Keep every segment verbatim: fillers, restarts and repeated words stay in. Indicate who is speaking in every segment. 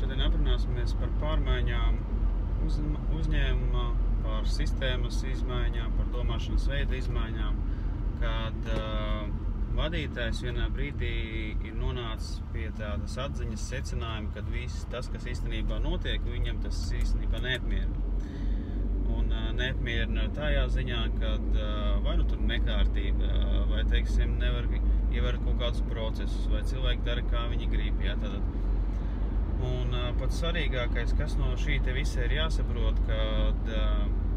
Speaker 1: Šodien aprunāsimies par pārmaiņām uz, uzņēmumā, par sistēmas izmaiņām, par domāšanas veidu izmaiņām, kad uh, vadītājs vienā brīdī ir nonācis pie tādas atziņas secinājuma, kad viss tas, kas īstenībā notiek, viņam tas īstenībā neapmierina. Un uh, neapmierina tajā ziņā, kad uh, vai nu tur nekārtība, vai, teiksim, nevar ievērot kaut kādus procesus, vai cilvēki dara, kā viņi grib, jā, tātad. Un uh, pats svarīgākais, kas no šī te visa ir jāsaprot, kad uh,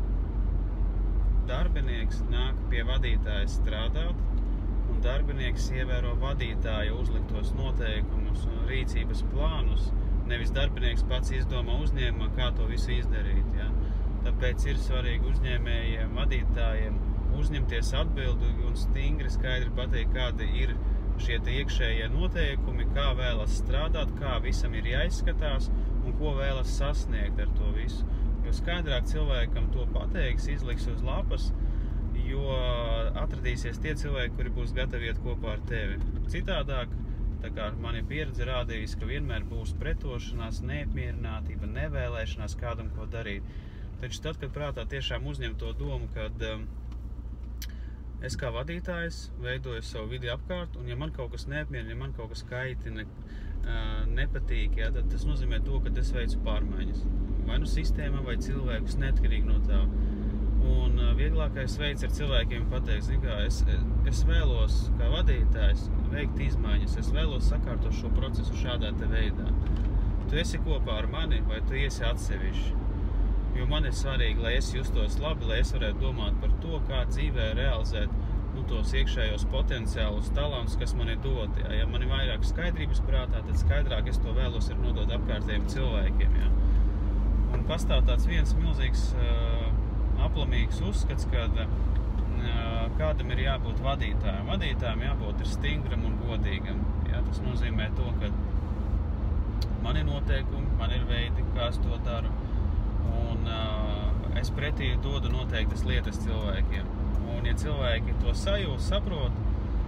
Speaker 1: darbinieks nāk pie vadītāja strādāt, un darbinieks ievēro vadītāja uzliktos noteikumus un rīcības plānus, nevis darbinieks pats izdomā uzņēmumā, kā to visu izdarīt. Ja? Tāpēc ir svarīgi uzņēmējiem, vadītājiem uzņemties atbildi un stingri skaidri pateikt, kādi ir šie te iekšējie noteikumi, kā vēlas strādāt, kā visam ir jāizskatās un ko vēlas sasniegt ar to visu. Jo skaidrāk cilvēkam to pateiks, izliks uz lapas, jo atradīsies tie cilvēki, kuri būs gatavi iet kopā ar tevi. Citādāk, tā kā mani pieredze rādījis, ka vienmēr būs pretošanās, neapmierinātība, nevēlēšanās kādam ko darīt. Taču tad, kad prātā tiešām uzņem to domu, kad um, es kā vadītājs veidoju savu vidi apkārt, un ja man kaut kas neapmierina, ja man kaut kas kaitina, nepatīk, ja, tad tas nozīmē to, ka es veicu pārmaiņas. Vai nu sistēmā, vai cilvēkus, neatkarīgi no tā. Un vieglākais veids ar cilvēkiem pateikt, zin kā, es, es vēlos kā vadītājs veikt izmaiņas, es vēlos sakārtot šo procesu šādā te veidā. Tu esi kopā ar mani, vai tu iesi atsevišķi? Jo man ir svarīgi, lai es justos labi, lai es varētu domāt par to, kā dzīvē realizēt nu, tos iekšējos potenciālus talantus, kas man ir doti. Ja, ja man ir vairāk skaidrības prātā, tad skaidrāk es to vēlos ir nodot apkārtējiem cilvēkiem. Ja. Un pastāv tāds viens milzīgs uh, aplamīgs uzskats, kad uh, kādam ir jābūt vadītājam. Vadītājam jābūt ir stingram un godīgam. Ja. Tas nozīmē to, ka man ir noteikumi, man ir veidi, kā es to daru. Un uh, es pretī dodu noteiktas lietas cilvēkiem. Un ja cilvēki to sajūta, saprot,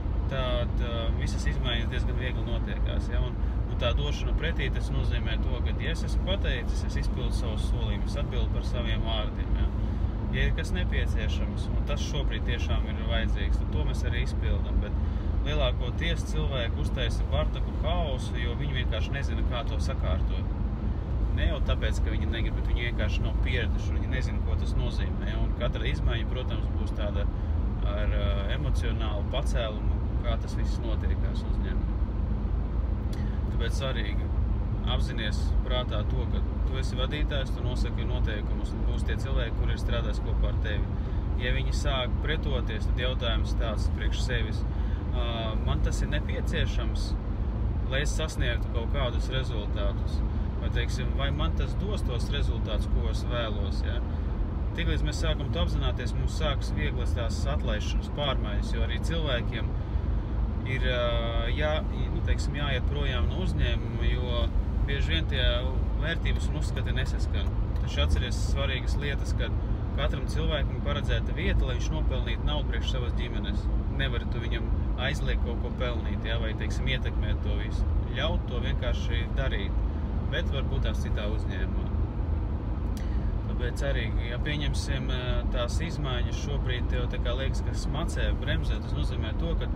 Speaker 1: tad uh, visas izmaiņas diezgan viegli notiekās. Ja? Un, un tā došana pretī, tas nozīmē to, ka ja es esmu pateicis, es izpildu savus solījumus, atbildu par saviem vārdiem. Ja? Ja ir kas nepieciešams, un tas šobrīd tiešām ir vajadzīgs, tad to mēs arī izpildam. Bet lielākoties cilvēki uztaisa bardaku haosu, jo viņi vienkārši nezina, kā to sakārtot. Ne jau tāpēc, ka viņi negrib, bet viņi vienkārši nav pieraduši, viņi nezina, ko tas nozīmē. Un katra izmaiņa, protams, būs tāda ar uh, emocionālu pacēlumu, kā tas viss notiekās uzņēmumā. Tāpēc svarīgi apzinies prātā to, ka tu esi vadītājs, tu nosaki noteikumus, un būs tie cilvēki, kuri ir strādājis kopā ar tevi. Ja viņi sāk pretoties, tad jautājums tāds priekš sevis. Uh, man tas ir nepieciešams, lai es sasniegtu kaut kādus rezultātus. Vai, teiksim, vai man tas dos tos rezultātus, ko es vēlos, ja? Tiklīdz mēs sākam to apzināties, mums sāks vieglas tās atlaišanas pārmaiņas, jo arī cilvēkiem ir jā, nu, teiksim, jāiet projām no uzņēmuma, jo bieži vien tie vērtības un uzskati nesaskan. Taču atceries svarīgas lietas, kad katram cilvēkam paredzēta vieta, lai viņš nopelnītu naudu priekš savas ģimenes. Nevar tu viņam aizliegt kaut ko pelnīt, ja? Vai, teiksim, ietekmēt to visu. Ļaut to vienkārši darīt. Bet varbūt tās citā uzņēmumā. Tāpēc arī, ja pieņemsim tās izmaiņas šobrīd tev tā kā liekas, ka smacē, bremzē, tas nozīmē to, ka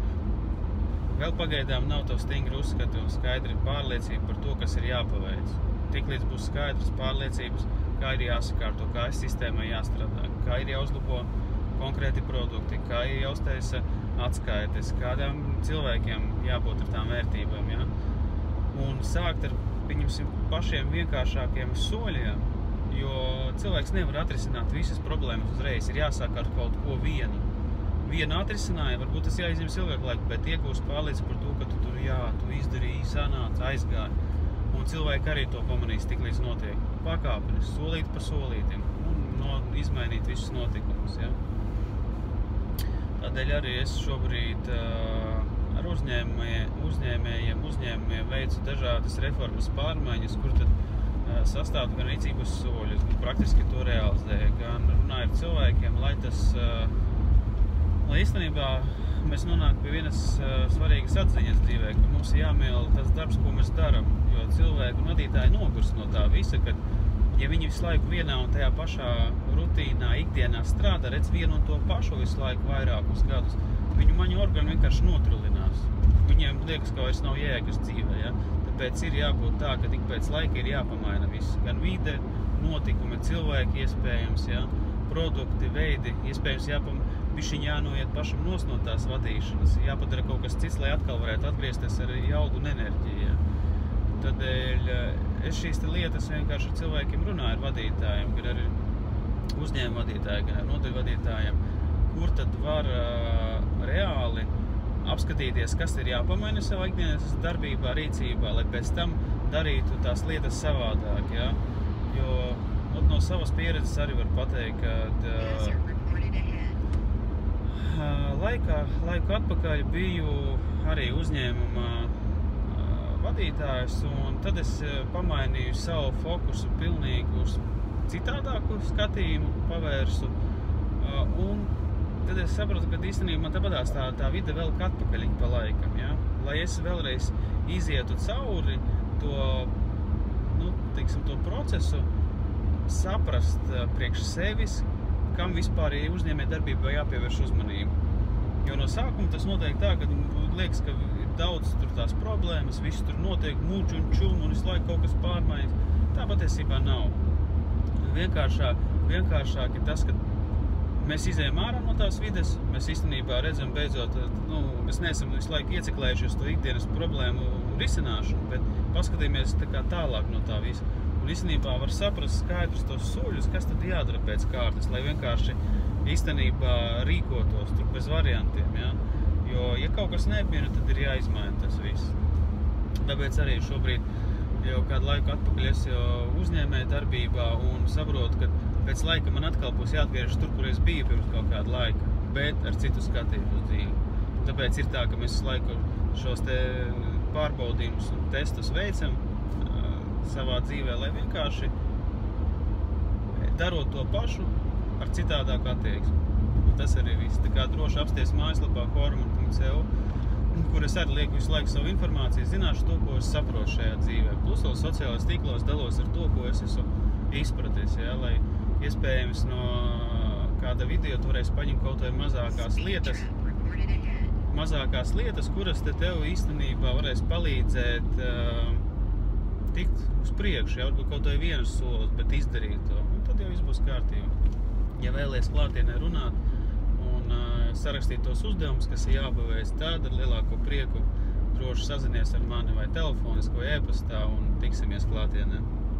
Speaker 1: vēl pagaidām nav tev stingri uzskati un skaidri pārliecība par to, kas ir jāpaveic. Tiklīdz būs skaidrs pārliecības, kā ir jāsakārto, kā ir sistēmai jāstrādā, kā ir jāuzlabo konkrēti produkti, kā ir jāuztaisa atskaites, kādām cilvēkiem jābūt ar tām vērtībām. Ja? Un sākt ar pieņemsim pašiem vienkāršākiem soļiem, jo cilvēks nevar atrisināt visas problēmas uzreiz, ir jāsāk ar kaut ko vienu. Vienu atrisināja, varbūt tas jāizņems ilgāk laika, bet iegūst pārliecību par to, ka tu tur jā, tu izdarīji, sanāca, aizgāji. Un cilvēki arī to pamanīs tik līdz notiek. Pakāpenis, solīt pa solītim, un no, izmainīt visus notikumus. Ja? Tādēļ arī es šobrīd uh, ar uzņēmējiem, uzņēmējiem, uzņēmējiem veicu dažādas reformas pārmaiņas, kur tad uh, sastāv gan rīcības soļus, gan praktiski to realizēja, gan runāja ar cilvēkiem, lai tas, uh, Lai īstenībā mēs nonākam pie vienas uh, svarīgas atziņas dzīvē, ka mums ir jāmīl tas darbs, ko mēs daram, jo cilvēki un vadītāji nogurs no tā visa, ka ja viņi visu laiku vienā un tajā pašā rutīnā, ikdienā strādā, redz vienu un to pašu visu laiku vairākus gadus, viņu maņu organi vienkārši notrulinās. Viņiem liekas, ka vairs nav jēgas dzīvē, ja? Tāpēc ir jābūt tā, ka tik pēc laika ir jāpamaina viss. Gan vide, notikumi, cilvēki iespējams, ja? Produkti, veidi, iespējams jāpam, bišķiņ jānoiet pašam nos no tās vadīšanas, jāpadara kaut kas cits, lai atkal varētu atgriezties ar jaudu un enerģiju. Ja? Tādēļ es šīs lietas vienkārši ar cilvēkiem runāju, ar vadītājiem, gan ar uzņēmumu vadītājiem, gan ar nodaļu vadītājiem, kur tad var uh, reāli apskatīties, kas ir jāpamaina savā ikdienas darbībā, rīcībā, lai pēc tam darītu tās lietas savādāk, ja? Jo no savas pieredzes arī var pateikt, ka uh, laikā, laiku atpakaļ biju arī uzņēmuma vadītājs, un tad es pamainīju savu fokusu pilnīgi uz citādāku skatījumu, pavērsu, un tad es sapratu, ka īstenībā man tāpatās tā, tā vide vēl atpakaļ pa laikam, ja? Lai es vēlreiz izietu cauri to, nu, teiksim, to procesu, saprast priekš sevis, kam vispār uzņēmē darbībā jāpievērš uzmanību. Jo no sākuma tas notiek tā, ka liekas, ka ir daudz tur tās problēmas, viss tur notiek muģu un čumu un visu laiku kaut kas pārmaiņas. Tā patiesībā nav. Vienkāršāk, vienkāršāk ir tas, ka mēs izējam ārā no tās vides, mēs īstenībā redzam beidzot, nu, mēs neesam visu laiku ieciklējušies to ikdienas problēmu risināšanu, bet paskatīmies tā kā tālāk no tā visa. Un īstenībā var saprast skaidrus tos soļus, kas tad jādara pēc kārtas, lai vienkārši īstenībā rīkotos tur bez variantiem, ja? Jo, ja kaut kas neapmiena, tad ir jāizmaina tas viss. Tāpēc arī šobrīd jau kādu laiku atpakaļ es jau uzņēmēju darbībā un saprotu, ka pēc laika man atkal būs jāatgriežas tur, kur es biju pirms kaut kāda laika, bet ar citu skatījumu uz dzīvi. Un tāpēc ir tā, ka mēs laiku šos te pārbaudījumus un testus veicam uh, savā dzīvē, lai vienkārši darot to pašu ar citādāku attieksmi. Un tas arī viss. Tā kā droši apsties mājaslapā horman punkt c o, kur es arī lieku visu laiku savu informāciju, zināšu to, ko es saprotu šajā dzīvē. Plus vēl sociālajos tīklos dalos ar to, ko es esmu izpratis, ja? Lai iespējams no kāda video tu varēsi paņemt kaut vai mazākās lietas, mazākās lietas, kuras te tev īstenībā varēs palīdzēt uh, tikt uz priekšu, ja? Varbūt kaut vai vienas solis, bet izdarīt to. Un tad jau viss būs kārtībā. Ja vēlies klātienē runāt un uh, sarakstīt tos uzdevumus, kas ir jāpavēst, tad ar lielāko prieku droši sazinies ar mani vai telefoniski vai e-pastā un tiksimies klātienē.